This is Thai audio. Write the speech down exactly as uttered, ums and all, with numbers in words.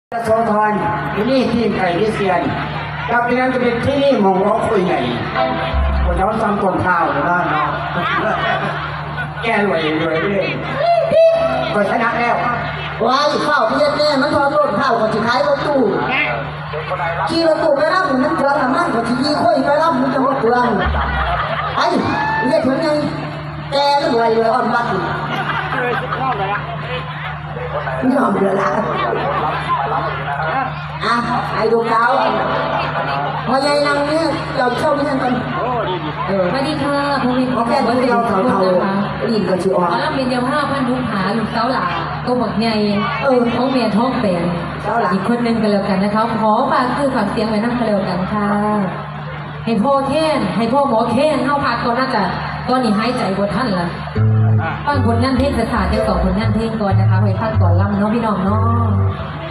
โสธรที่นี่ที่ไก่ที่เซียนกับที่นั้นจะเป็นที่นี่มงร้องคุยใหญ่คนเขาทำต้นข้าวหรือว่าแก้รวยรวยไปเลยก็ชนะแล้วว้ายข้าวเพี้ยนแน่มันทอดรถข้าวกับสิขายรถตู้ขี่รถตู้ไปรับมันเกลือน้ำมันกับขี่ค่อยไปรับมันจะว่าเกลือไอ้เรียกถึงไงแกก็รวยเลยอ่อนบัตรไม่ยอมเดือดละอ่ะไอ้ดูเขาพอใหญ่นังเนี่ยเราเข้าไม่ทันกันสวัสดีค่ะภูมิพอแค่เดียวเขาเขาลิ้นกับชิวอ่ะแล้วเป็นเดียวห้าพันลูกหาลูกเต้าหล่าตัวหมดใหญ่เออท้องเมียท้องเป็นอีกคนนึงกันแล้วกันนะคะขอฝากคือฝากเสียงไว้นั่งกันแล้วกันค่ะให้พ่อแค้นให้พ่อหมอแค้นเข้าพักก่อนน่าจะตอนนี้หายใจบนท่านละฟังผลงานเพลงสถานจะสองผลงานเพลงก่อนนะคะไปพักก่อนลำเนาะพี่น้องเนาะ